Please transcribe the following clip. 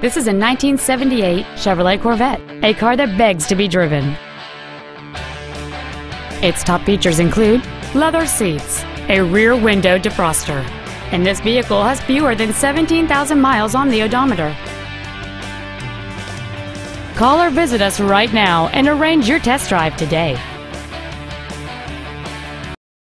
This is a 1978 Chevrolet Corvette, a car that begs to be driven. Its top features include leather seats, a rear window defroster, and this vehicle has fewer than 17,000 miles on the odometer. Call or visit us right now and arrange your test drive today.